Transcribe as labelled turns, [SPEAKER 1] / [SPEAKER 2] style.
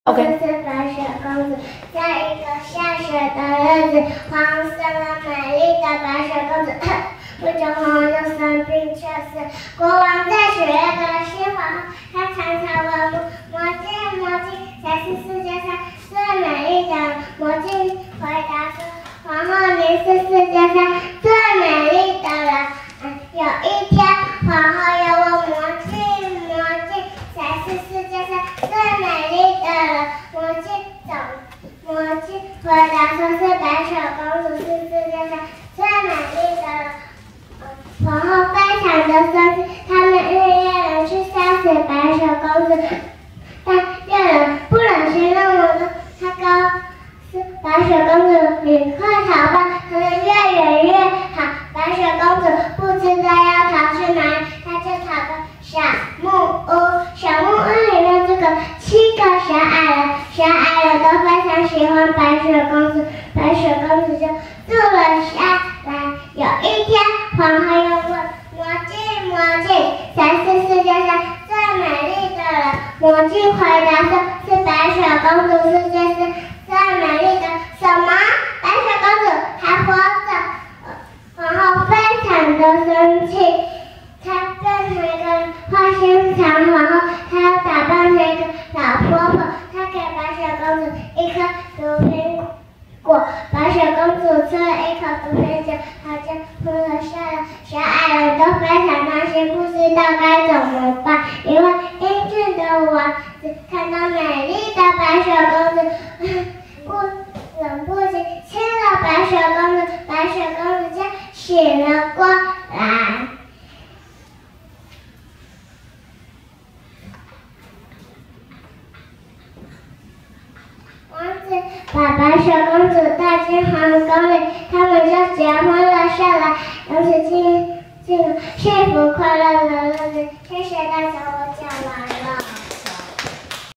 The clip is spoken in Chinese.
[SPEAKER 1] OK。
[SPEAKER 2] 是白雪公主，在一个下雪的日子，皇上生了美丽的白雪公主。不久后就生病去世。国王在许愿的新皇后，她常常问魔镜，魔镜，谁是世界上最美丽的？魔镜回答说：皇后，您是世界上最美丽的人。有一天，皇后又问魔镜，魔镜，谁是世界上最美丽的人？魔镜回答说：是白雪公主，是世界上最美丽的人。皇后非常的生气，他们让猎人去杀死白雪公主，但猎人不忍心让我们他告诉白雪公主：你快逃吧，可能越远越好。白雪公主不知道要逃去哪里，她就逃到小木屋。小木屋里面住个7个小矮人，小矮人都非常喜欢白雪公主，白雪公主就住了下来。有一天，皇后又问魔镜，魔镜，谁是世界上最美丽的人？魔镜回答说：是白雪公主，世界上最美丽的。什么？白雪公主还活着？皇后非常的生气，她变成一个花心肠皇后，她要打扮成一个老婆婆，她给白雪公主一颗毒苹果，白雪公主吃了一口毒苹果，她就哭了下来。小矮人都非常担心，不知道该怎么办，因为英俊的王子看到美丽的白雪公主，忍不及亲了白雪公主，白雪公主就醒了过来。王子把白雪公主带进皇宫里，他们就结婚了下来，从此进了幸福快乐的日子。谢谢大家。